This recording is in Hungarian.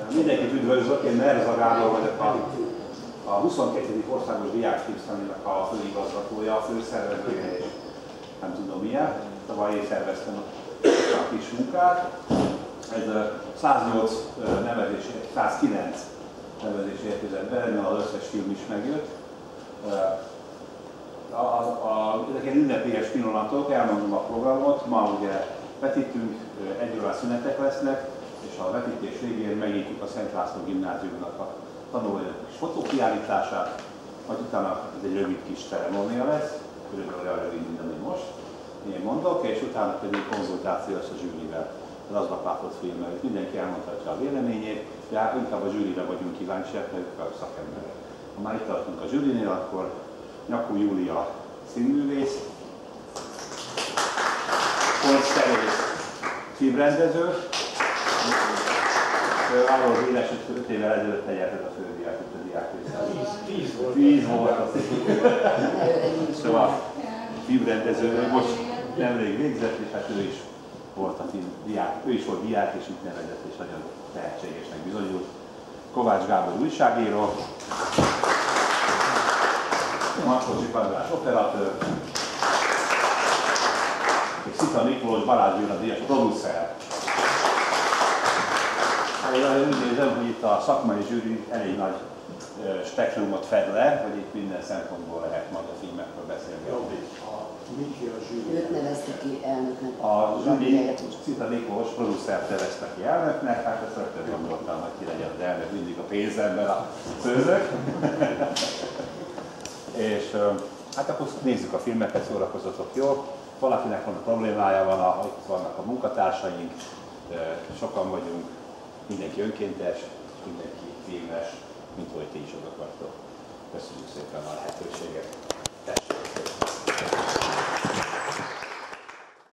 Mindenkit üdvözlök, én Merza Gábor vagyok, a 22. Országos Diákfilmszemináriumnak a főigazgatója, a főszervezője, és nem tudom milyen. Tavaly én szerveztem a kis munkát. Ez 108 nevezés, 109 nevezés érkezett be, ennél az összes film is megjött. Ezek ilyen ünnepélyes pillanatok, elmondom a programot. Ma ugye vetítünk, 1 órás szünetek lesznek, és a vetítés végén megnyitjuk a Szent László Gimnáziumnak a tanulóanyagok és fotókiállítását, majd utána ez egy rövid kis ceremónia lesz, körülbelül olyan rövid, mint ami most, én mondok, és utána pedig konzultáció lesz a zsűrivel, az aznap látott filmmel. Mindenki elmondhatja a véleményét, de inkább a zsűrire vagyunk kíváncsiak, mert ők a szakemberek. Ha már itt tartunk a zsűrinél, akkor Nyakó Júlia színművész, Polc Teréz filmrendező, arról az éles, hogy 5 évvel ezelőtt teljesen a fődiák, itt a diákrészben. 10 volt. Szóval filmrendező, most nemrég végzett, és hát ő is volt a diák, ő is volt diák, és itt nevezett, és nagyon tehetségesnek bizonyult. Kovács Gábor újságíró, Markóczi András operatőr, és Szita Miklós Balázs Gyula díjas producer. Én úgy érzem, hogy itt a szakmai zsűri elég nagy spektrumot fed le, hogy itt minden szempontból lehet majd a filmekről beszélgetni. Őt nevezte ki elnöknek. A zsűri Szita Miklós producert nevezte ki elnöknek, hát ezt rögtön gondoltam, hogy ki legyen az elnök, mindig a pénzemben a főzök. És hát akkor nézzük a filmeket, szórakozzatok jól. Valakinek van a problémája, itt vannak a munkatársaink, sokan vagyunk, mindenki önkéntes, mindenki filmes, mint hogy ti is oda vagytok. Köszönjük szépen a lehetőséget!